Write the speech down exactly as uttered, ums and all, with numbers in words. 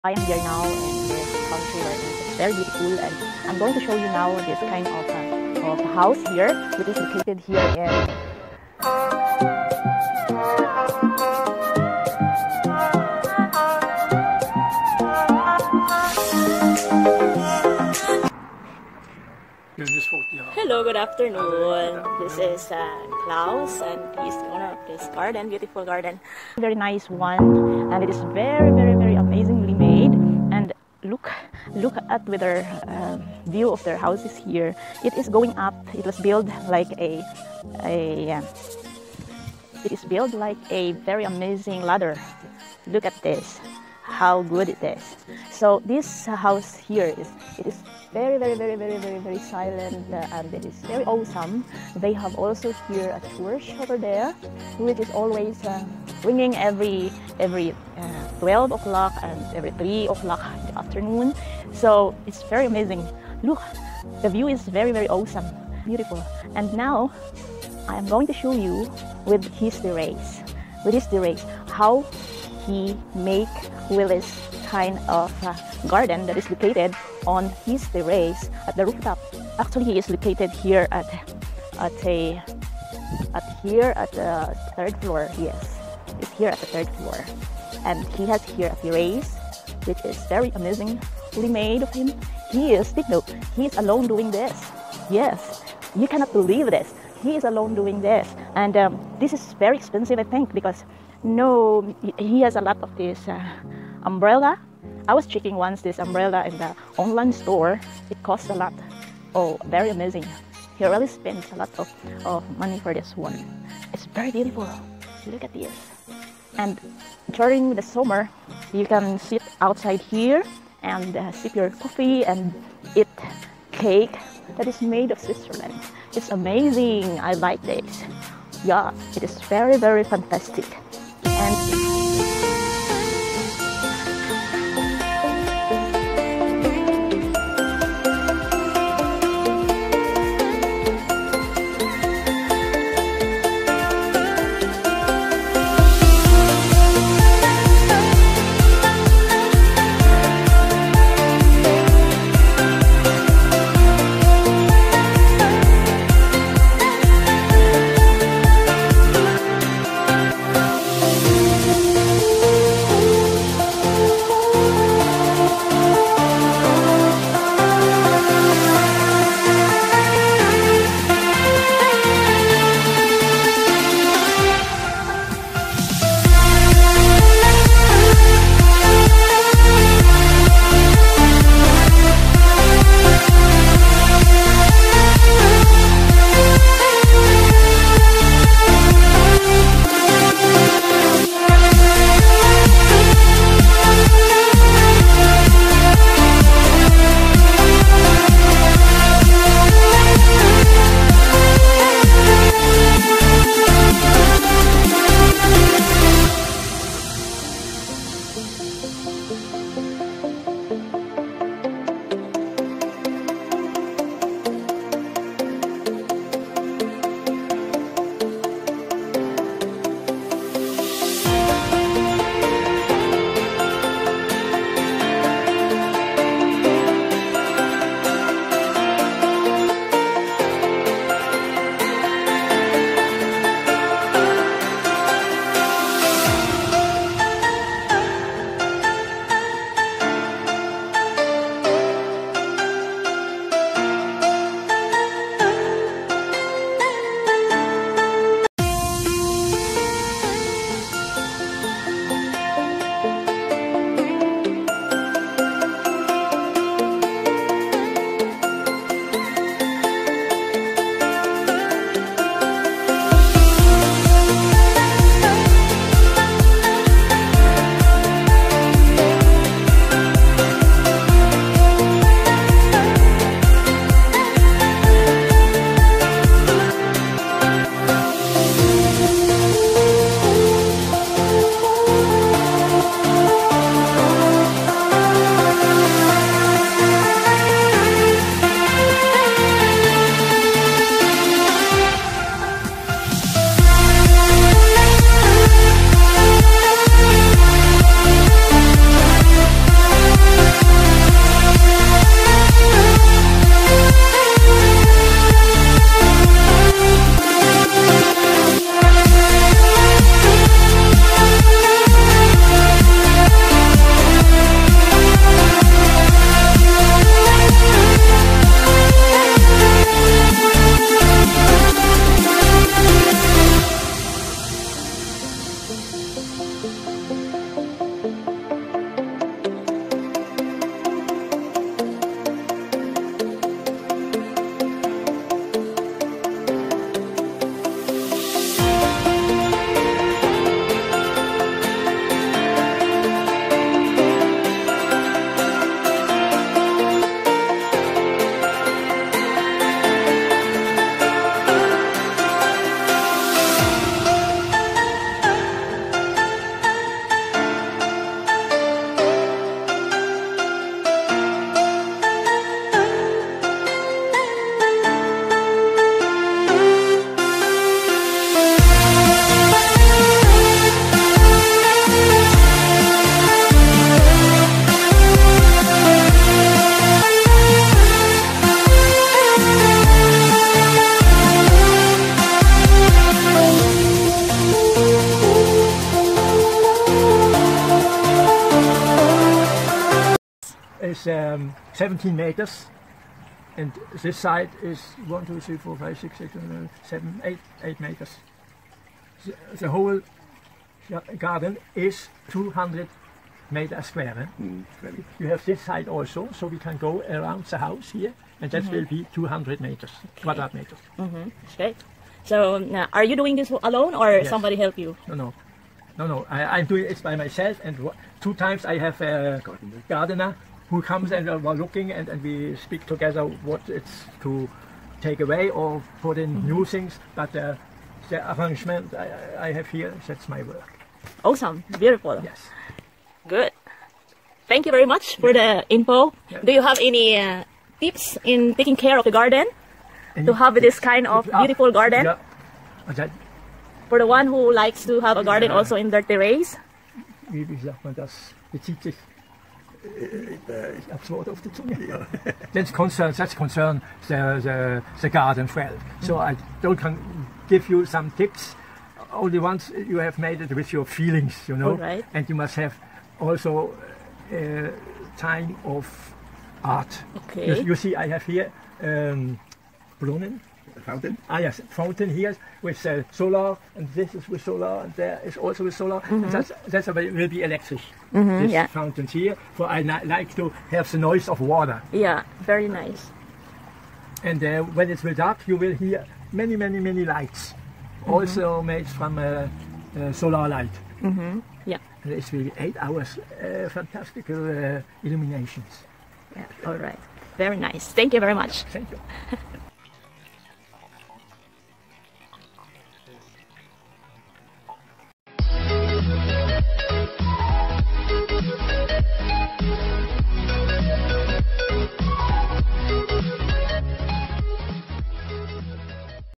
I am here now in this country where it's very beautiful, and I'm going to show you now this kind of, uh, of house here, which is located here in Hello, good afternoon. This is uh, Klaus, and he's the owner of this garden, beautiful garden. Very nice one, and it is very, very, very amazingly made. And look, look at with their uh, view of their houses here. It is going up. It was built like a, a. Uh, it is built like a very amazing ladder. Look at this, how good it is. So this house here is it is very, very, very, very, very, very silent, uh, and it is very awesome. They have also here a church over there, which is always uh, ringing every every uh, twelve o'clock and every three o'clock in the afternoon. So it's very amazing. Look, the view is very, very awesome, beautiful. And now I am going to show you with his terrace, with his terrace, how he make with this kind of uh, garden that is located on his terrace at the rooftop. Actually, he is located here at at a at here at the third floor. Yes, it's here at the third floor, and he has here a terrace, which is very amazingly made of him. He is no, he is alone doing this. Yes, you cannot believe this. He is alone doing this, and um, this is very expensive, I think, because no, he has a lot of this uh, umbrella. I was checking once this umbrella in the online store. It costs a lot. Oh, very amazing. He really spends a lot of, of money for this one. It's very beautiful. Look at this. And during the summer, you can sit outside here and uh, sip your coffee and eat cake that is made of Switzerland. It's amazing. I like this. Yeah, it is very, very fantastic. And is um, seventeen meters, and this side is one, two, three, four, five, six, six, seven, seven eight, eight meters. The, the whole garden is two hundred meters square. Eh? Mm, you have this side also, so we can go around the house here, and that mm-hmm. will be two hundred meters, okay. quadrat meters. Mm-hmm. That's great. So uh, are you doing this alone, or yes. somebody help you? No, no. No, no, I, I'm doing it by myself, and two times I have a gardener who comes and uh, we're looking, and, and we speak together what it's to take away or put in mm-hmm. new things, but uh, the arrangement I, I have here, that's my work. Awesome, beautiful. Yes. Good. Thank you very much for the info. Yeah. Do you have any uh, tips in taking care of the garden? Any to have this kind of uh, beautiful garden? Yeah. That, For the one who likes to have a garden ja. also in their terrace? Wie, wie sagt man das? Bezieht sich. Ich habe das Wort auf die Zunge. Ja. That's concern. That's concern the the the garden well. So I don't can give you some tips. Only once you have made it with your feelings, you know. Right. And you must have also uh, time of art. Okay. You, you see, I have here um, Brunnen. Fountain? Ah yes, fountain here with uh, solar, and this is with solar, and there is also with solar. Mm-hmm. And that's that's a, will be electric. Mm-hmm, this yeah. fountain here, for I like to have the noise of water. Yeah, very nice. And uh, when it will dark, you will hear many, many, many lights, mm-hmm. also made from uh, uh, solar light. Mm-hmm. Yeah. And it's really eight hours, uh, fantastical uh, illuminations. Yeah. All right. Very nice. Thank you very much. Thank you.